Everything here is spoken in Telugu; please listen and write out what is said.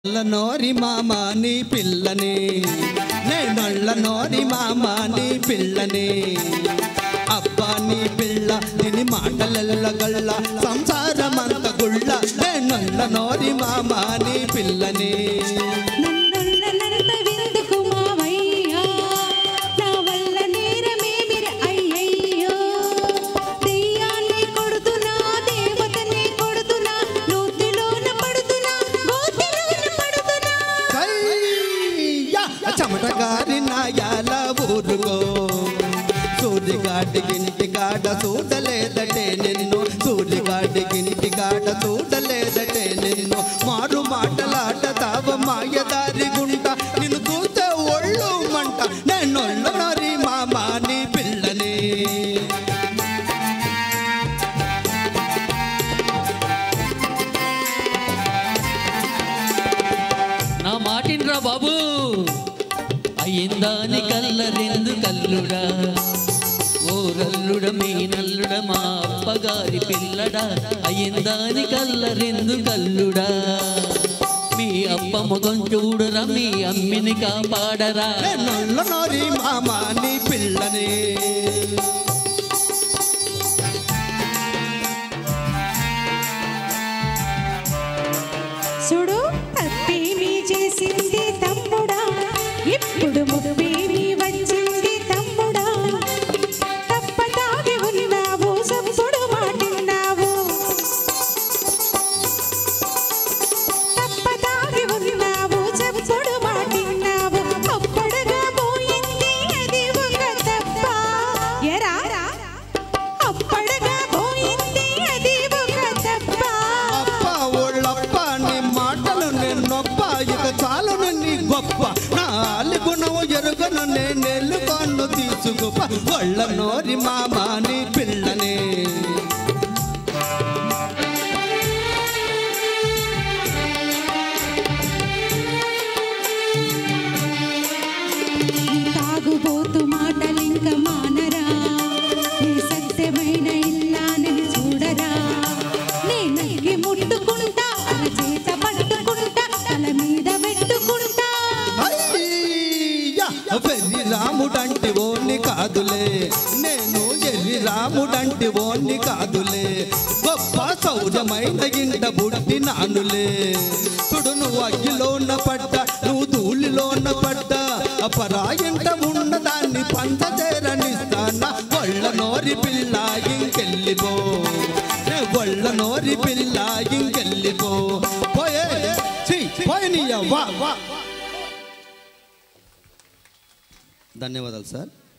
నోరి మామ నీ పిల్లని నేనొళ్ళ నోరి మామ నీ పిల్లని అబ్బా నీ పిల్ల దీని మాటలెల్లగళ్ళ సంసారమంత గుళ్ళ నేనొళ్ళ నోరి మామ నీ పిల్లని చమటగారి నాయాల ఊరుకో సూర్యగాడికింటి కాడ చూడలేదటే నిన్ను సూర్యగాడికింటి కాడ చూడలేదటే నిన్ను మారు మాటలాడతావ మాయదారి గుంట నిన్ను చూస్తే ఒళ్ళు మంట నేనొళ్ళ నోరి మామ నీ పిల్లని నా మాటిన్రా బాబు అయ్యిందాని కల్లరెందు కల్లుడా ఓరల్లుడ మీ నల్లుడ మా అప్పగారి పిల్లడా అయ్యిందాని కల్లరెందు కల్లుడా మీ అప్ప ముఖం చూడరా మీ అమ్మిని కాపాడరా నల్ల నోరి మామ నీ పిల్లని చూడు తప్పేమీ చేసింది తమ్ముడా ఇప్పుడు ముప్పేమీ వచ్చింది తమ్ముడా తప్పదాగి ఉన్నావు సప్పుడు మాటిన్నావు తప్పదాగి ఉన్నావు సప్పుడు మాటిన్నావు అప్పడగా పోయింది అది ఒక తప్ప ఎరా అప్పడగా పోయింది అది ఒక తప్ప అప్ప ఓళ్ళప్ప నీ మాటలు నిన్నొప్ప ఇక చాలును నీ గొప్ప నా గుణము ఎరుగను నేనెల్లు కన్ను తీసుకుప ఒళ్ళ నోరి మామ నీ పిల్లని తాగుబోతు మాటలింక మానరా నీ సత్యమైన ఇల్లాని చూడరా నేనకి ముట్టుకుంటా తన చేత పట్టుకుంటా తల మీద పెట్టుకుంటా వెర్రి రాముడంటి ఓన్ని కాదులే నేను ఎర్రి రాముడంటి ఓన్ని కాదులే గొప్ప సౌజమైన ఇంట బుట్టి నానులే చూడు నువ్వు అగ్గిలోన పడ్డా నువ్వు ధూళిలోన పడ్డా అపరాయింట ఉన్న దాన్ని పంచచేరనిస్తానా ఒళ్ళ నోరి పిల్ల ఇంకెళ్ళిపో ఒళ్ళ నోరి పిల్ల ఇంకెళ్ళిపో పోయే పోయనియ్య వా వా ధన్యవాదాలు సార్.